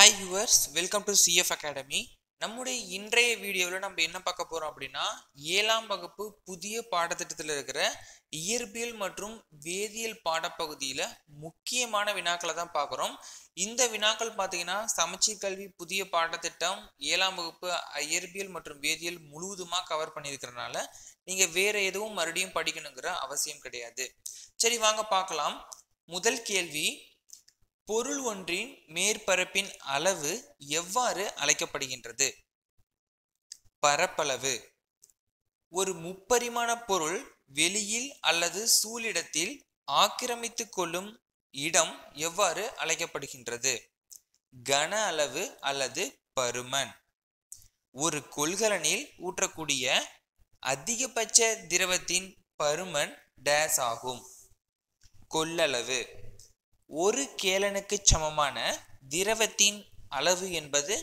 Hi viewers, welcome to CF academy. நம்முடைய இன்றைய வீடியோவில் நம்ம என்ன பார்க்க போகிறோம் அப்படின்னா, 7ஆம் வகுப்பு புதிய பாடத்திட்டத்தில் இருக்கிற இயற்பியல் மற்றும் வேதியியல் பாடப்பகுதியில் முக்கியமான வினாக்களை தான் பார்க்குறோம். இந்த வினாக்கள் பார்த்தீங்கன்னா, சமச்சீர் கல்வி புதிய பாடத்திட்டம் 7ஆம் வகுப்பு இயற்பியல் மற்றும் வேதியியல் முழுவதுமாக கவர் பண்ணியிருக்கிறனால நீங்கள் வேறு எதுவும் மறுபடியும் படிக்கணுங்கிற அவசியம் கிடையாது. சரி, வாங்க பார்க்கலாம். முதல் கேள்வி, பொருள் ஒன்றின் மேற்பரப்பின் அளவு எவ்வாறு அழைக்கப்படுகின்றது? பரப்பளவு. ஒரு முப்பரிமாண பொருள் வெளியில் அல்லது சூழிடத்தில் ஆக்கிரமித்துக் கொள்ளும் இடம் எவ்வாறு அழைக்கப்படுகின்றது? கன அளவு அல்லது பருமன். ஒரு கொள்கலனில் ஊற்றக்கூடிய அதிகபட்ச திரவத்தின் பருமன் டேஸ் ஆகும். கொள்ளளவு. ஒரு கேலனுக்கு சமமான திரவத்தின் அளவு என்பது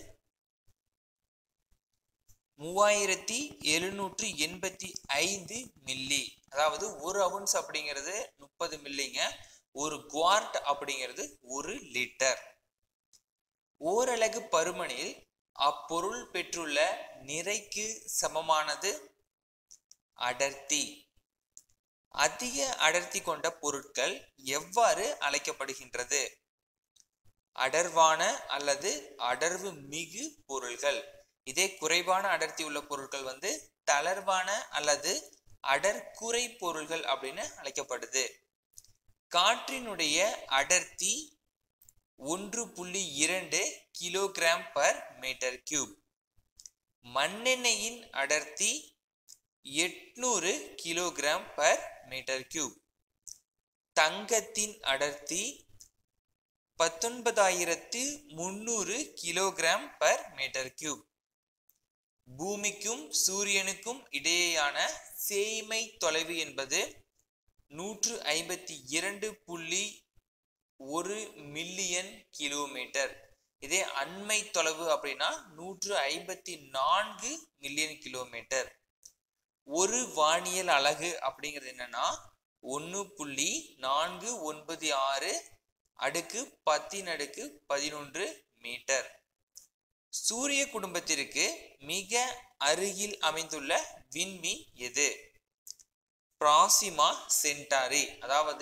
3785 மில்லி. அதாவது ஒரு அவுன்ஸ் அப்படிங்கிறது 30 மில்லிங்க. ஒரு குவார்ட் அப்படிங்கிறது 1 லிட்டர். ஓரலகு பருமனில் அப்பொருள் பெற்றுள்ள நிறைக்கு சமமானது அடர்த்தி. அதிக அடர்த்தி கொண்ட பொருட்கள் எவ்வாறு அழைக்கப்படுகின்றது? அடர்வான அல்லது அடர்வு மிகு பொருள்கள். இதே குறைவான அடர்த்தி உள்ள பொருட்கள் தளர்வான அல்லது அடர்குறை பொருள்கள் அப்படின்னு அழைக்கப்படுது. காற்றினுடைய அடர்த்தி 1.2 கிலோகிராம் பர் மீட்டர் கியூப். மண்ணெண்ணெயின் அடர்த்தி 800 கிலோகிராம் பர் மீட்டர் கியூப். தங்கத்தின் அடர்த்தி 19300 கிலோகிராம் பர் மீட்டர் கியூப். பூமிக்கும் சூரியனுக்கும் இடையேயான சேய்மை தொலைவு என்பது 152.1 மில்லியன் கிலோமீட்டர். இதே அண்மை தொலைவு அப்படின்னா 154 மில்லியன் கிலோமீட்டர். ஒரு வானியல் அலகு அப்படிங்கிறது என்னன்னா 1.496 அடுக்கு 10^11 மீட்டர். சூரிய குடும்பத்திற்கு மிக அருகில் அமைந்துள்ள விண்மீன் எது? Proxima Centauri. அதாவது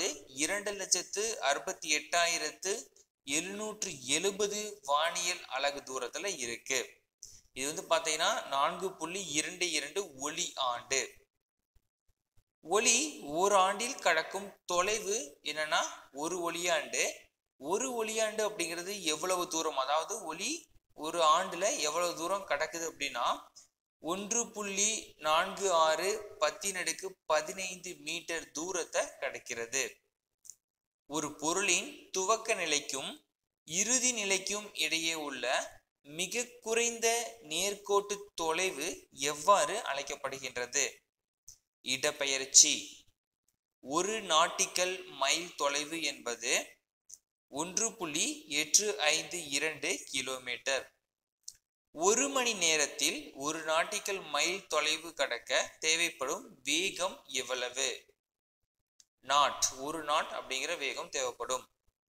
2,68,770 வானியல் அலகு தூரத்துல இருக்கு. இது பார்த்தீங்கன்னா 4.22 ஒளி ஆண்டு. ஒளி ஒரு ஆண்டில் கடக்கும் தொலைவு என்னன்னா ஒரு ஒளியாண்டு. ஒரு ஒளியாண்டு அப்படிங்கிறது எவ்வளவு தூரம்? அதாவது ஒளி ஒரு ஆண்டுல எவ்வளவு தூரம் கடக்குது அப்படின்னா 1.46 10^15 மீட்டர் தூரத்தை கடக்கிறது. ஒரு பொருளின் துவக்க நிலைக்கும் இறுதி நிலைக்கும் இடையே உள்ள மிக குறைந்த நேர்கோட்டு தொலைவு எவ்வாறு அழைக்கப்படுகின்றது? இடப்பெயர்ச்சி. ஒரு நாட்டிக்கல் மைல் தொலைவு என்பது 1.852 கிலோமீட்டர். ஒரு மணி நேரத்தில் ஒரு நாட்டிக்கல் மைல் தொலைவு கடக்க தேவைப்படும் வேகம் எவ்வளவு? நாட். ஒரு நாட் அப்படிங்கிற வேகம் தேவைப்படும்.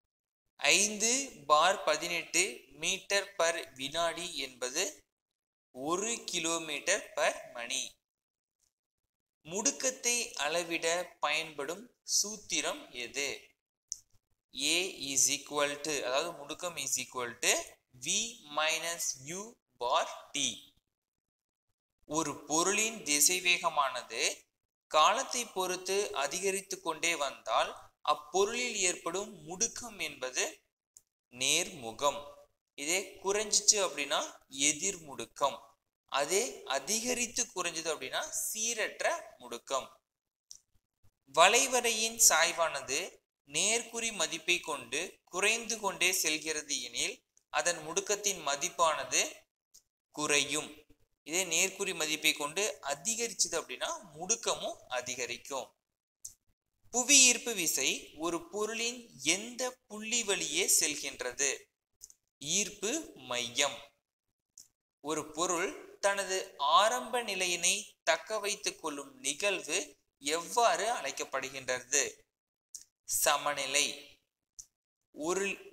5/18 மீட்டர் பர் வினாடி என்பது 1 கிலோமீட்டர் பர் மணி. முடுக்கத்தை அளவிட பயன்படும் சூத்திரம் எது? A is equal to, அதாவது முடுக்கம் is equal to V minus U bar T. ஒரு பொருளின் திசைவேகமானது காலத்தை பொறுத்து அதிகரித்து கொண்டே வந்தால் அப்பொருளில் ஏற்படும் முடுக்கம் என்பது நேர்முகம். இதே குறைஞ்சிச்சு அப்படின்னா எதிர் முடுக்கம். அதே அதிகரித்து குறைஞ்சது அப்படின்னா சீரற்ற முடுக்கம். வளைவரையின் சாய்வானது நேர்குறி மதிப்பை கொண்டு குறைந்து கொண்டே செல்கிறது எனில் அதன் முடுக்கத்தின் மதிப்பானது குறையும். இதே நேர்குறி மதிப்பை கொண்டு அதிகரிச்சது அப்படின்னா முடுக்கமும் அதிகரிக்கும். புவி ஈர்ப்பு விசை ஒரு பொருளின் எந்த புள்ளி வழியே செல்கின்றது? ஈர்ப்பு மையம். ஒரு பொருள் தனது ஆரம்ப நிலையினை தக்க வைத்துக் கொள்ளும் நிகழ்வு எவ்வாறு அழைக்கப்படுகின்றது? சமநிலை. ஒரு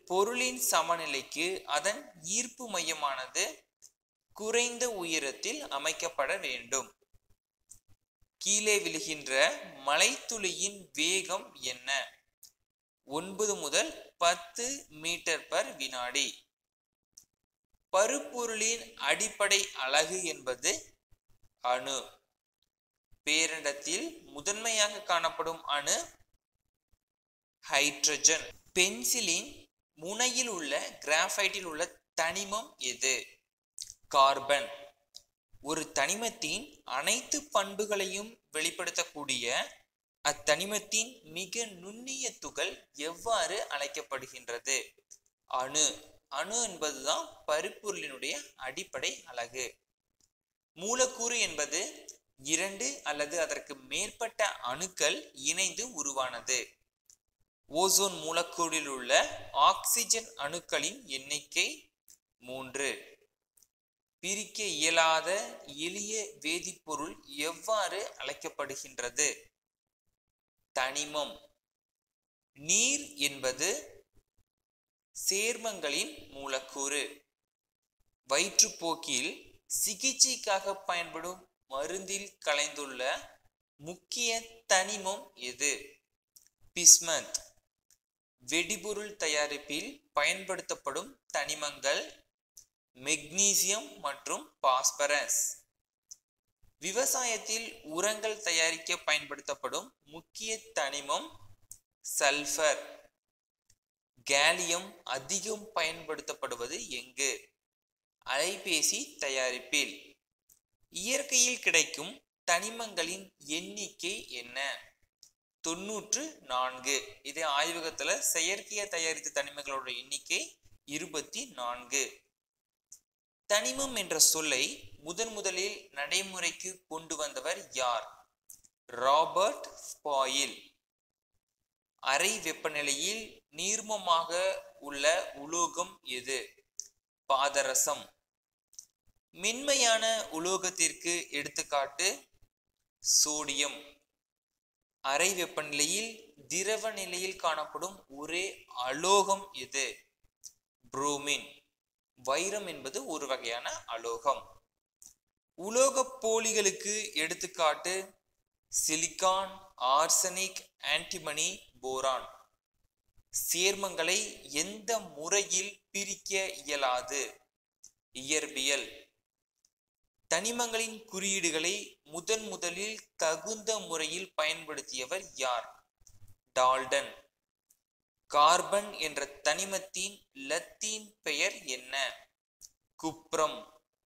பொருளின் சமநிலைக்கு அதன் ஈர்ப்பு மையமானது குறைந்த உயரத்தில் அமைக்கப்பட வேண்டும். கீழே விழுகின்ற மழைத்துளியின் வேகம் என்ன? 9 முதல் 10 மீட்டர் பர் வினாடி. பருப்பொருளின் அடிப்படை அலகு என்பது அணு. பேரண்டத்தில் முதன்மையாக காணப்படும் அணு ஹைட்ரஜன். பென்சிலின் முனையில் உள்ள கிராஃபைட்டில் உள்ள தனிமம் எது? கார்பன். ஒரு தனிமத்தின் அனைத்து பண்புகளையும் வெளிப்படுத்தக்கூடிய அத்தனிமத்தின் மிக நுண்ணிய துகள் எவ்வாறு அழைக்கப்படுகின்றது? அணு. அணு என்பதுதான் பருப்பொருளினுடைய அடிப்படை அலகு. மூலக்கூறு என்பது 2 அல்லது அதற்கு மேற்பட்ட அணுக்கள் இணைந்து உருவானது. ஓசோன் மூலக்கூறில் உள்ள ஆக்சிஜன் அணுக்களின் எண்ணிக்கை 3. பிரிக்க இயலாத எளிய வேதிப்பொருள் எவ்வாறு அழைக்கப்படுகின்றது? தனிமம். நீர் என்பது சேர்மங்களின் மூலக்கூறு. வயிற்றுப்போக்கில் சிகிச்சைக்காக பயன்படும் மருந்தில் கலந்துள்ள முக்கிய தனிமம் எது? பிஸ்மத். வெடிபொருள் தயாரிப்பில் பயன்படுத்தப்படும் தனிமங்கள் மெக்னீசியம் மற்றும் பாஸ்பரஸ். விவசாயத்தில் உரங்கள் தயாரிக்க பயன்படுத்தப்படும் முக்கிய தனிமம் சல்பர். கேலியம் அதிகம் பயன்படுத்தப்படுவது எங்கு? அலைபேசி தயாரிப்பில். இயற்கையில் கிடைக்கும் தனிமங்களின் எண்ணிக்கை என்ன? 94. இதே ஆய்வகத்துல செயற்கையா தயாரித்த தனிமங்களோட எண்ணிக்கை 24. தனிமம் என்ற சொல்லை முதலில் நடைமுறைக்கு கொண்டு வந்தவர் யார்? Robert Boyle. அறை வெப்பநிலையில் நீர்மமாக உள்ள உலோகம் எது? பாதரசம். மென்மையான உலோகத்திற்கு எடுத்துக்காட்டு சோடியம். அறை வெப்பநிலையில் திரவ நிலையில் காணப்படும் ஒரே அலோகம் எது? புரோமின். வைரம் என்பது ஒரு வகையான அலோகம். உலோக போலிகளுக்கு எடுத்துக்காட்டு சிலிக்கான், ஆர்சனிக், ஆன்டிமனி, போரான். சேர்மங்களை எந்த முறையில் பிரிக்க இயலாது? இயற்பியல். தனிமங்களின் குறியீடுகளை முதலில் தகுந்த முறையில் பயன்படுத்தியவர் யார்? டால்டன். கார்பன் என்ற தனிமத்தின் லத்தீன் பெயர் என்ன? குப்ரம்.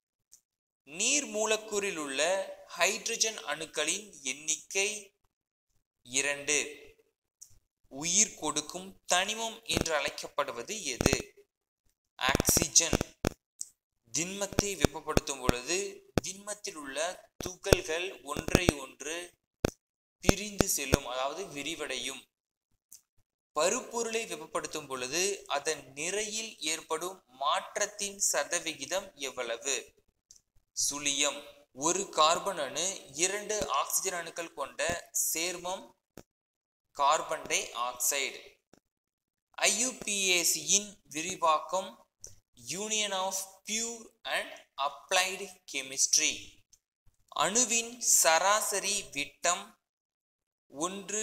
நீர் மூலக்கூறில் உள்ள ஹைட்ரஜன் அணுக்களின் எண்ணிக்கை 2. உயிர் கொடுக்கும் தனிமம் என்று அழைக்கப்படுவது எது? ஆக்சிஜன். திண்மத்தை வெப்பப்படுத்தும் பொழுது திண்மத்தில் உள்ள துகள்கள் ஒன்றை ஒன்று பிரிந்து செல்லும், அதாவது விரிவடையும். பருப்பொருளை வெப்பப்படுத்தும் பொழுது அதன் நிறையில் ஏற்படும் மாற்றத்தின் சதவிகிதம் எவ்வளவு? சுழியம். ஒரு கார்பன் அணு 2 ஆக்சிஜன் அணுக்கள் கொண்ட சேர்மம் கார்பன் டை ஆக்சைடு. IUPACயின் விரிவாக்கம் union of pure and applied chemistry. அணுவின் சராசரி விட்டம் 1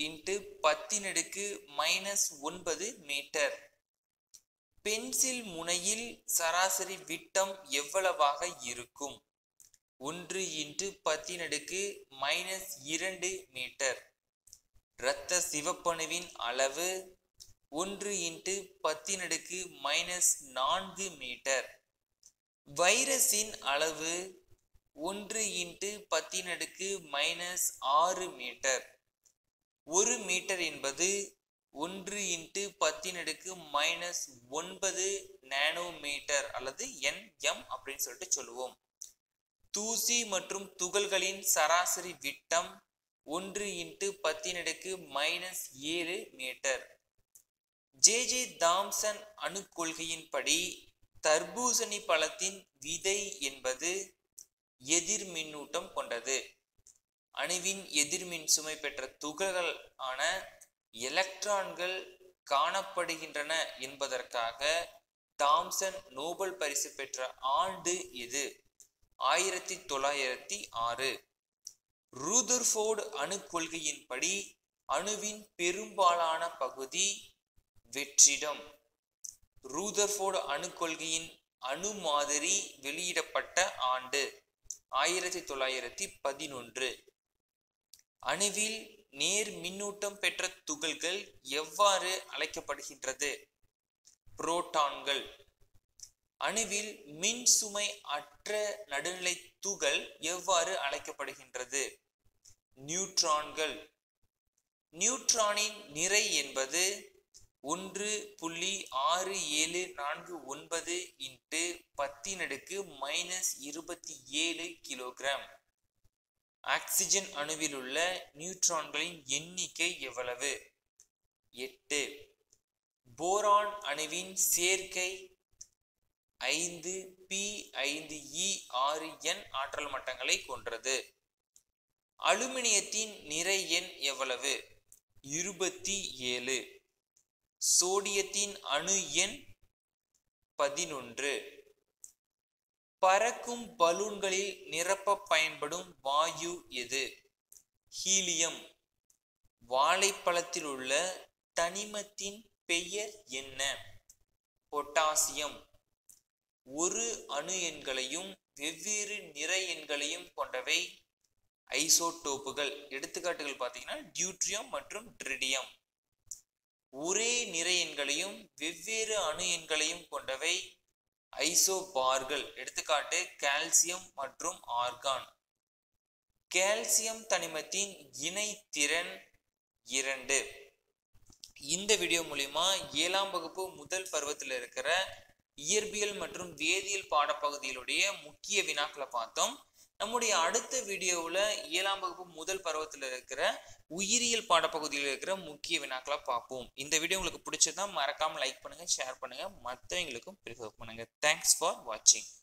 × 10⁻⁹ மீட்டர். பென்சில் முனையில் சராசரி விட்டம் எவ்வளவாக இருக்கும்? 1 × 10⁻² மீட்டர். இரத்த சிவப்பணுவின் அளவு 1 × 10⁻⁴ மீட்டர். வைரஸின் அளவு 1 × 10⁻⁶ மீட்டர். 1 மீட்டர் என்பது 1 × 10⁻⁹ நானோமீட்டர் அல்லது nm அப்படின்னு சொல்லிட்டு சொல்லுவோம். தூசி மற்றும் துகள்களின் சராசரி விட்டம் 1 × 10⁻⁷ மீட்டர். J.J. தாம்சன் அணு கொள்கையின்படி தர்பூசணி பழத்தின் விதை என்பது எதிர் மின்னூட்டம் கொண்டது. அணுவின் எதிர்மின் சுமை பெற்ற துகள்கள் ஆன எலக்ட்ரான்கள் காணப்படுகின்றன என்பதற்காக தாம்சன் நோபல் பரிசு பெற்ற ஆண்டு எது? 1906. ரூதர்ஃபோர்டு அணு கொள்கையின்படி அணுவின் பெரும்பாலான பகுதி வெற்றிடம். ரூதர்ஃபோர்டு அணு கொள்கையின் அணு மாதிரி வெளியிடப்பட்ட ஆண்டு 1911. அணுவில் நேர் மின்னூட்டம் பெற்ற துகள்கள் எவ்வாறு அழைக்கப்படுகின்றது? புரோட்டான்கள். அணுவில் மின் சுமை அற்ற நடுநிலை துகள் எவ்வாறு அழைக்கப்படுகின்றது? நியூட்ரான்கள். நியூட்ரானின் நிறை என்பது 1.6749 × 10⁻⁻27 கிலோகிராம். ஆக்சிஜன் அணுவில் உள்ள நியூட்ரான்களின் எண்ணிக்கை எவ்வளவு? 8. போரான் அணுவின் சேர்க்கை 5p5e6n ஆற்றல் மட்டங்களை கொண்டது. அலுமினியத்தின் நிறை எண் எவ்வளவு? 27. சோடியத்தின் அணு எண் 11. பறக்கும் பலூன்களில் நிரப்ப பயன்படும் வாயு எது? ஹீலியம். வாழைப்பழத்தில் உள்ள தனிமத்தின் பெயர் என்ன? பொட்டாசியம். ஒரு அணு எண்களையும் வெவ்வேறு நிறை எண்களையும் கொண்டவை ஐசோடோப்புகள். எடுத்துக்காட்டுகள் பார்த்தீங்கன்னா டியூட்ரியம் மற்றும் ட்ரிடியம். ஒரே நிறை எண்களையும் வெவ்வேறு அணு எண்களையும் கொண்டவை ஐசோபார்கள். எடுத்துக்காட்டு கால்சியம் மற்றும் ஆர்கான். கால்சியம் தனிமத்தின் இணைத்திறன் 2. இந்த வீடியோ மூலியமா 7ஆம் வகுப்பு முதல் பருவத்தில் இருக்கிற இயற்பியல் மற்றும் வேதியியல் பாடப்பகுதியிலுடைய முக்கிய வினாக்களை பார்த்தோம். நம்முடைய அடுத்த வீடியோவில் 7ஆம் வகுப்பு முதல் பருவத்தில் இருக்கிற உயிரியல் பாடப்பகுதியில் இருக்கிற முக்கிய வினாக்களை பார்ப்போம். இந்த வீடியோ உங்களுக்கு பிடிச்சதா மறக்காம லைக் பண்ணுங்க, ஷேர் பண்ணுங்க, மற்றவங்களுக்கும் ப்ரிஃபர் பண்ணுங்க. தேங்க்ஸ் ஃபார் வாட்சிங்.